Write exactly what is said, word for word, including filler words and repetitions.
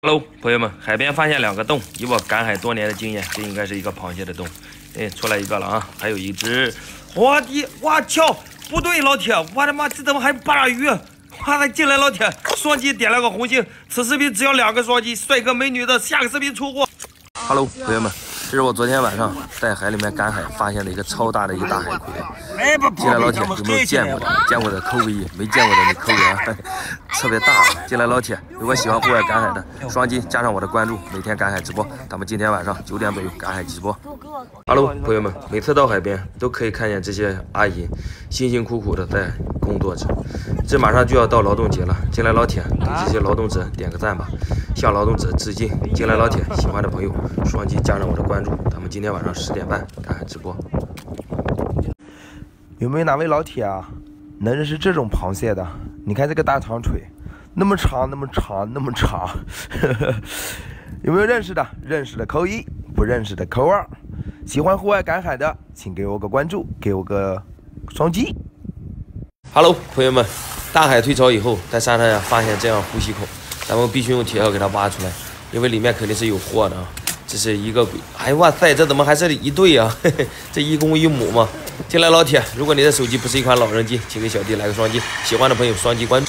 Hello， 朋友们，海边发现两个洞，以我赶海多年的经验，这应该是一个螃蟹的洞。哎，出来一个了啊，还有一只。我的，我操！不对，老铁，我的妈，这怎么还有八爪鱼？哇塞，进来，老铁，双击点了个红心。此视频只要两个双击，帅哥美女的，下个视频出货。Hello， 朋友们，这是我昨天晚上在海里面赶海发现的一个超大的一个大海葵。进来，老铁，有没有见过的？见过的扣个一，没见过的你扣个二，特别大。进来，老铁，如果喜欢户外赶海的，双击加上我的关注，每天赶海直播。咱们今天晚上九点左右赶海直播。Hello， 朋友们，每次到海边都可以看见这些阿姨辛辛苦苦的在工作着。这马上就要到劳动节了，进来，老铁，给这些劳动者点个赞吧，向劳动者致敬。进来，老铁，喜欢的朋友双击加上我的关注，咱们今天晚上十点半赶海直播。 有没有哪位老铁啊，能认识这种螃蟹的？你看这个大长腿，那么长，那么长，那么长，呵呵，有没有认识的？认识的扣一，不认识的扣二。喜欢户外赶海的，请给我个关注，给我个双击。 Hello， 朋友们，大海退潮以后，在沙滩上发现这样呼吸孔，咱们必须用铁锹给它挖出来，因为里面肯定是有货的啊。这是一个鬼，哎哇塞，这怎么还是一对啊？嘿嘿，这一公一母嘛。进来，老铁，如果你的手机不是一款老人机，请给小弟来个双击，喜欢的朋友双击关注。